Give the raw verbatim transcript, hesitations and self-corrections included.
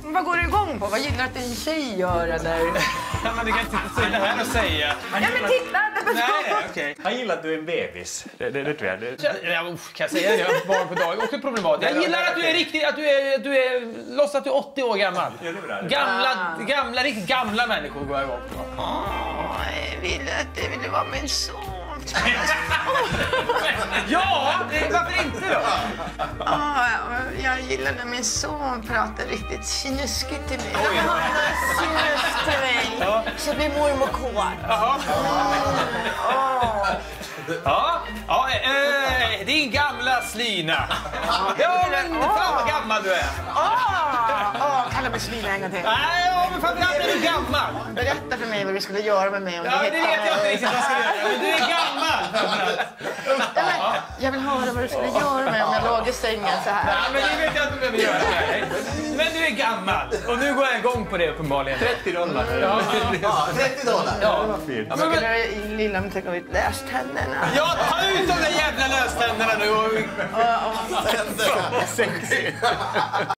Vad går du igång på? Vad gillar att din tjej göra där? Ja, men du kan inte sitta här och säga. Ja, men titta! Det Nej, okej. Okay. Han gillar att du är en bebis. Det, det, det tror jag. Det... Ja, kan jag säga det? Jag har barn på dag. Också problematiskt. Jag gillar att du är riktigt, att du är, du är, låtsas att du är åttio år gammal. Ja, det är bra. Gamla, gamla, riktigt gamla människor går jag igång på. Åh, jag ville att det ville vara min son. Ja, varför inte då? Oh, jag gillar när min son pratar riktigt snuskigt till mig. Han pratar snusk till mig. Ja. Så blir mormor kåt. Jaha. Mm. Oh. Ja, ja äh, din gamla slina. Ja, men fan vad gammal du är. Åh, oh, kalla mig svina en gång till. Nej, ja, men framförallt är du gammal. Berätta för mig vad du skulle göra med mig om Ja, du det vet jag inte riktigt vad jag ska göra. Men du är gammal. Ja, men, jag vill höra vad du skulle göra med mig om jag låg i sängen så här. Ja, men det vet jag inte vad jag vill göra med dig. Men du är gammal. Och nu går jag igång på det uppenbarligen. trettio dollar. Ja, Ja, trettio dollar. ja. Ja, men skulle lilla mig ta ut läständerna? Ja, ta ut de där jävla löständerna nu och... Oh, oh. Sexy.